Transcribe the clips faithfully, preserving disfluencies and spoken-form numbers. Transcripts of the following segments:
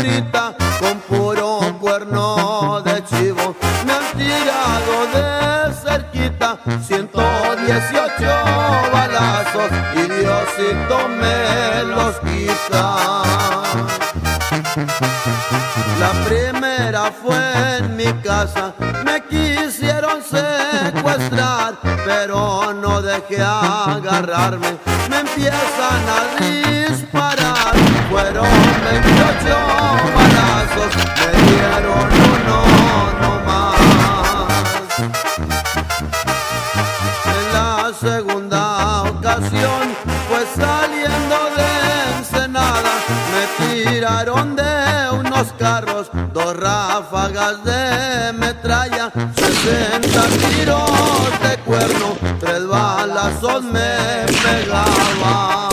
curita con puro cuerno de chivo. Me han tirado de cerquita ciento dieciocho balazos y Diosito me los quita. La primera fue en mi casa, me quisieron secuestrar, pero no dejé agarrarme, me empiezan a disparar. Fueron veintiocho balazos, me dieron uno nomás. En la segunda ocasión fue saliendo de Ensenada, me tiraron de unos carros, dos ráfagas de metralla, sesenta tiros de cuerno, tres balazos me pegaban.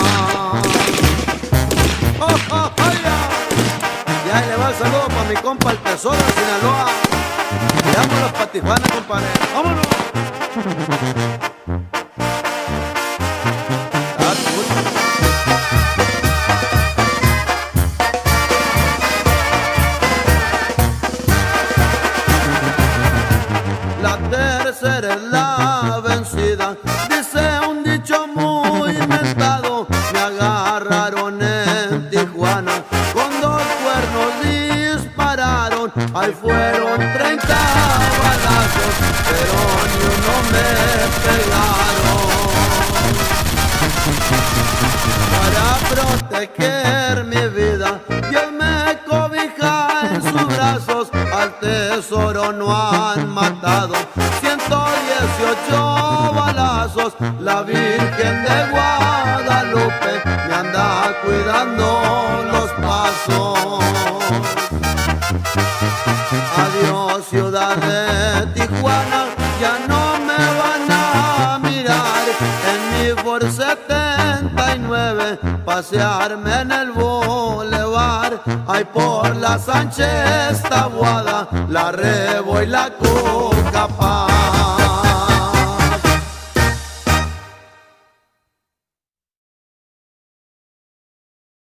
Oh, oh, oh, ya. Y ahí le va el saludo para mi compa el Tesoro de Sinaloa. Y vámonos pa' Tijuana, compadre. ¡Vámonos! La tercera es la vencida, dice un dicho muy inventado. Me agarraron en Tijuana, con dos cuernos dispararon. Ahí fueron treinta balazos, pero ni uno me pegaron. Para proteger mi vida, Dios me cobija en sus brazos. Al Tesoro no han matado, ciento dieciocho balazos. La Virgen de Guadalupe me anda cuidando los pasos. Adiós ciudad de Tijuana, ya no me van a mirar. En mi Ford setenta y nueve pasearme en el bulevar. Ay, por la Sánchez Taboada, la Rebo y la Coca.